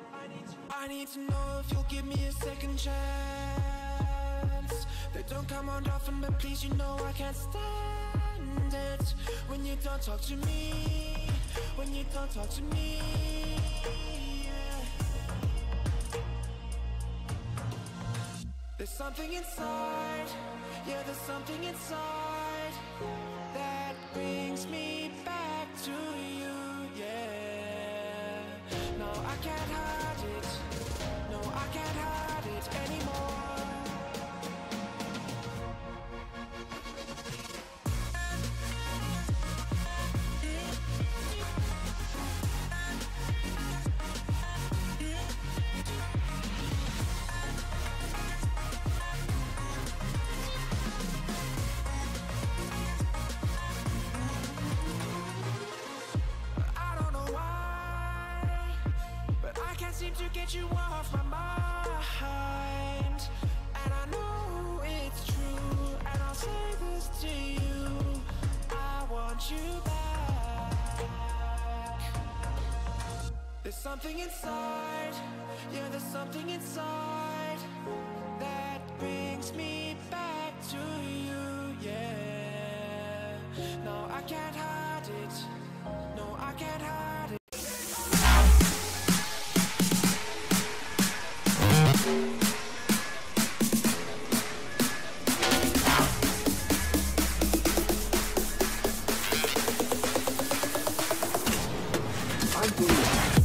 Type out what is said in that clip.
I need to know if you'll give me a second chance. They don't come around often, but please, you know I can't stand it when you don't talk to me, when you don't talk to me, yeah. There's something inside, yeah, there's something inside that brings me back to you, yeah. No, I can't hide it, no, I can't hide it anymore. Seem to get you off my mind, and I know it's true, and I'll say this to you, I want you back. There's something inside, yeah, there's something inside that brings me back to you, yeah. No, I can't hide it, no, I can't hide it. I do.